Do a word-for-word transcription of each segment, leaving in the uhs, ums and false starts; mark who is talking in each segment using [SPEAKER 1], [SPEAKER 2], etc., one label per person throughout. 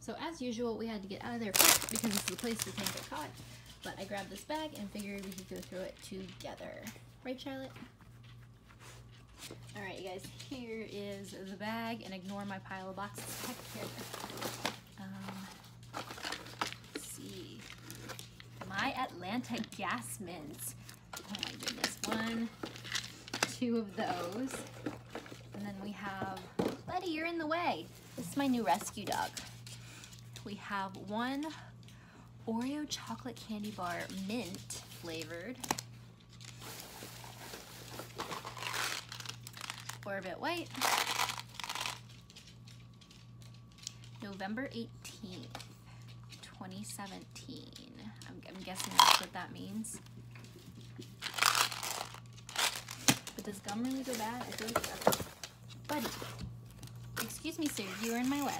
[SPEAKER 1] So as usual, we had to get out of there quick because it's the place the tank got caught. But I grabbed this bag and figured we could go through it together. Right, Charlotte? All right, you guys, here is the bag, and ignore my pile of boxes back here. Um, let's see. My Atlanta gas mints. Oh my goodness, one, two of those. And then we have, Buddy, you're in the way. This is my new rescue dog. We have one Oreo chocolate candy bar, mint flavored. Orbit white. November eighteenth, twenty seventeen. I'm, I'm guessing that's what that means. But does gum really go bad? I feel like it does. Buddy, excuse me, sir, you are in my way.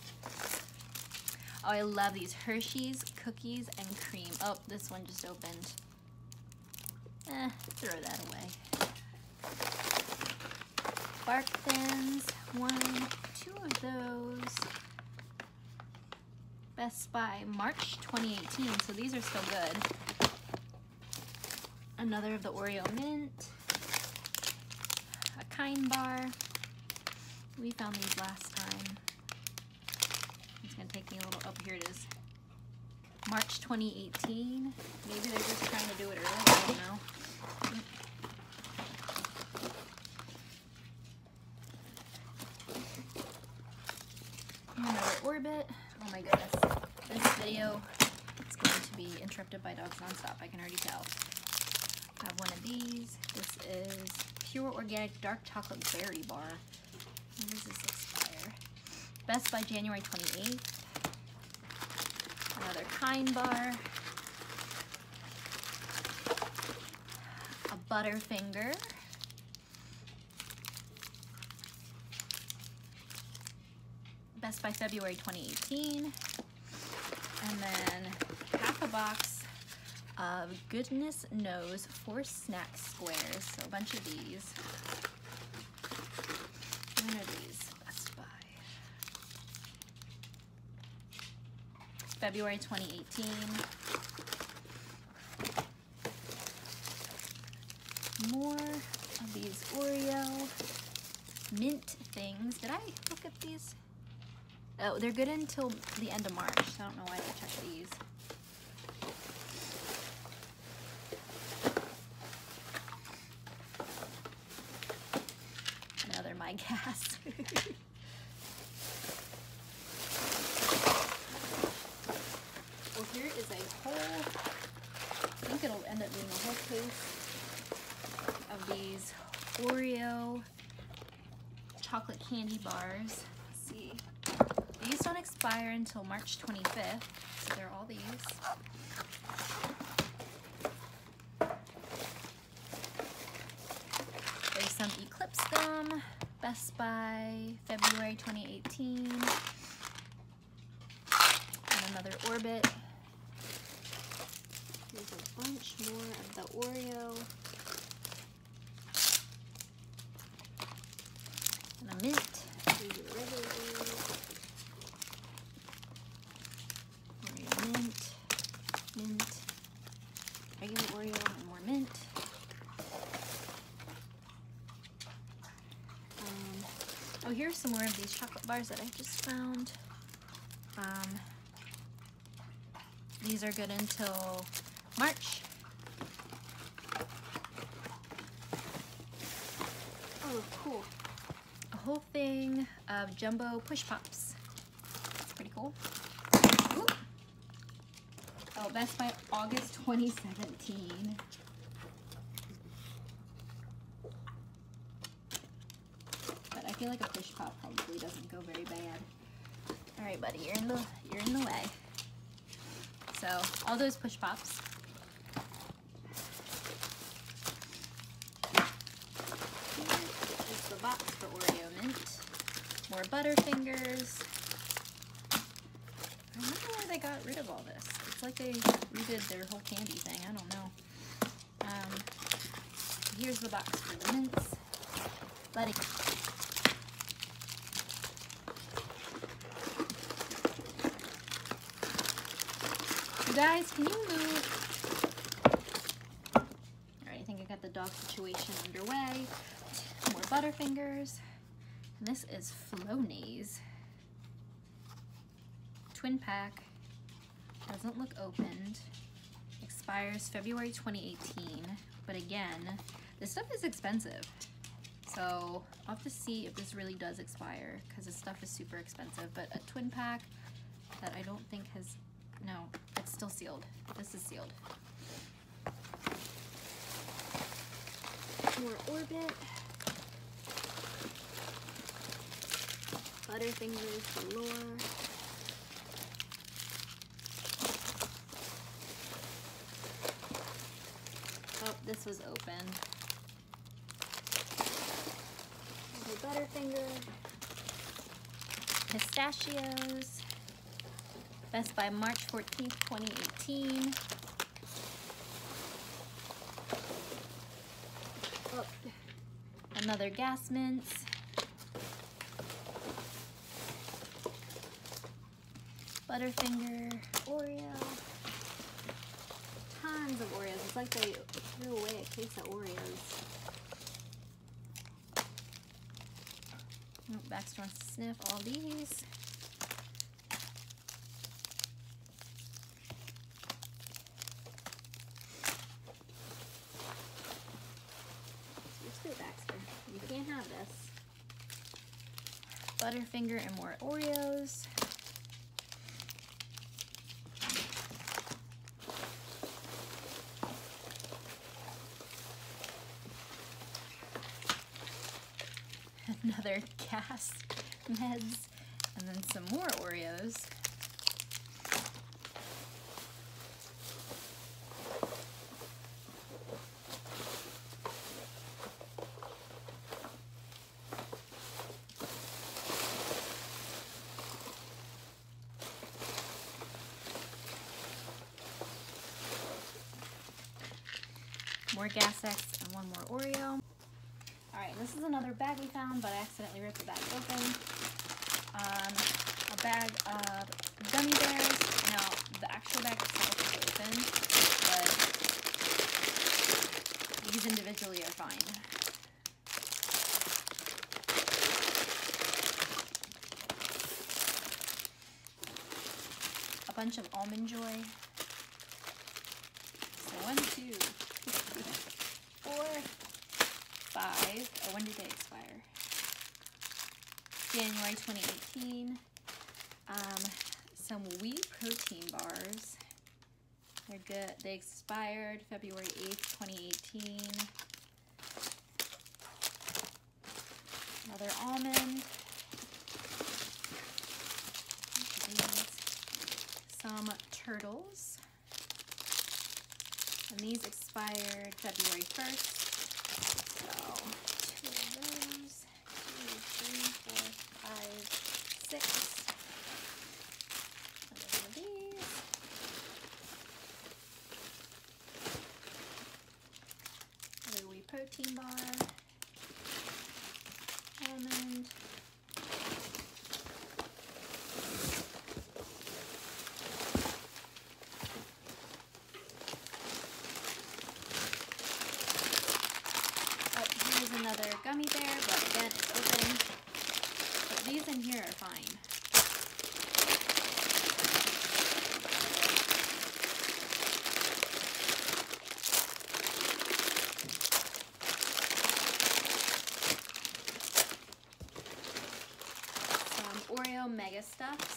[SPEAKER 1] Oh, I love these Hershey's cookies and cream. Oh, this one just opened. Eh, throw that away. Bark Thins, one, two of those. Best by March twenty eighteen, so these are still good. Another of the Oreo mint. A Kind bar. We found these last time. It's gonna take me a little, oh, here it is. March twenty eighteen. Maybe they're just trying to do it early, I don't know. Another Orbit. Oh my goodness. This video is going to be interrupted by dogs nonstop, I can already tell. I have one of these. This is Pure Organic Dark Chocolate Berry Bar. When does this expire? Best by January twenty-eighth. Another Kind bar. A Butterfinger. Best by February twenty eighteen. And then half a box of Goodness Knows four snack squares. So a bunch of these. When are these? Best Buy. February twenty eighteen. More of these Oreo mint things. Did I look at these? Oh, they're good until the end of March, so I don't know why I checked these. Another My Gas. Well, here is a whole, I think it'll end up being a whole case of these Oreo chocolate candy bars. Let's see. These don't expire until March twenty-fifth, so they're all these. There's some Eclipse gum, Best by February twenty eighteen. And another Orbit. There's a bunch more of the Oreo. And a mint. These are regular Oreos. Oreo mint, mint, regular Oreo, and more mint. Um, oh, here's some more of these chocolate bars that I just found. Um, these are good until March. Oh, cool. A whole thing of jumbo push pops. That's pretty cool. Ooh. Oh, Best by August twenty seventeen. But I feel like a push pop probably doesn't go very bad. All right, buddy, you're in the you're in the way. So all those push pops. Here is the box for Oreo mint. More Butterfingers. I wonder why they got rid of all this. It's like they redid their whole candy thing. I don't know. Um, here's the box for the mints. Buddy. You guys, can you move? Alright, I think I got the dog situation underway. More Butterfingers. And this is Flonase. Twin pack. Doesn't look opened. Expires February twenty eighteen. But again, this stuff is expensive. So I'll have to see if this really does expire because this stuff is super expensive. But a twin pack that I don't think has, no, it's still sealed. This is sealed. More Orbit. Butterfingers galore. Oh, this was open. Butterfinger. Pistachios. Best by March fourteenth, twenty eighteen. Oh. Another Gas Mints. Butterfinger, Oreo. Tons of Oreos. It's like they threw away a case of Oreos. Oh, Baxter wants to sniff all these. Seriously, Baxter, you can't have this. Butterfinger and more Oreos. Another Gas Meds, and then some more Oreos. More Gas X and one more Oreo. Alright, this is another bag we found, but I accidentally ripped the bag open. Um, a bag of gummy bears. Now, the actual bag itself is open, but these individually are fine. A bunch of Almond Joy. So one, two, four, five. Oh, when did they expire? January twenty eighteen. Um, some wheat protein bars. They're good. They expired February eighth, twenty eighteen. Another almond. Some turtles. And these expired February first. So, two of those. Two, three, four, five, six. Another one of these. Another wheat protein bar. Almond. Another gummy bear, but again, it's open. But these in here are fine. Some Oreo Mega Stuffs.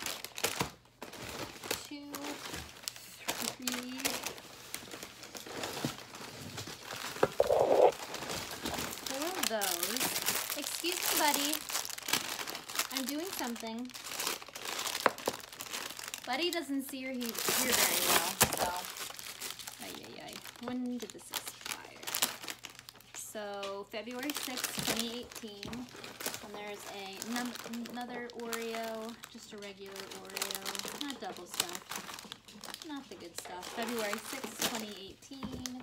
[SPEAKER 1] Two, three, those. Excuse me, buddy. I'm doing something. Buddy doesn't see or hear very well, so. Ay, ay, ay. When did this expire? So, February sixth, twenty eighteen. And there's a num another Oreo, just a regular Oreo. Not double stuff. Not the good stuff. February sixth, twenty eighteen.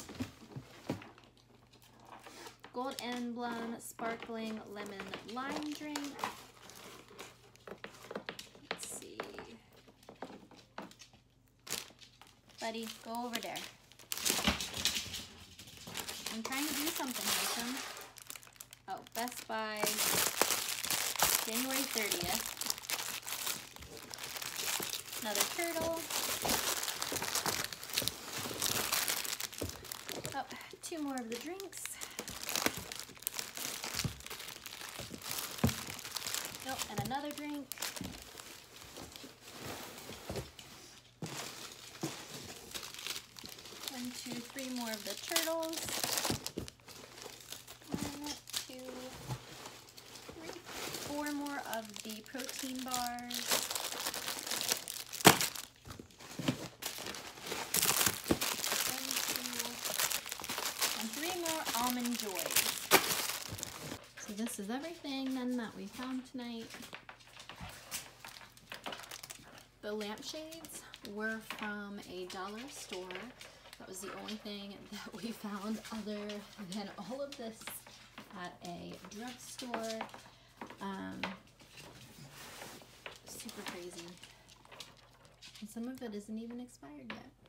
[SPEAKER 1] Gold Emblem Sparkling Lemon Lime Drink. Let's see. buddy. Go over there. I'm trying to do something with them. Oh, Best Buy, January thirtieth. Another turtle. Oh, two more of the drinks. Oh, and another drink. One, two, three more of the turtles. One, two, three, four more of the protein bars. One, two, and three more almond joys. So this is everything then that we found tonight. The lampshades were from a dollar store. That was the only thing that we found other than all of this at a drugstore. Um, super crazy. And some of it isn't even expired yet.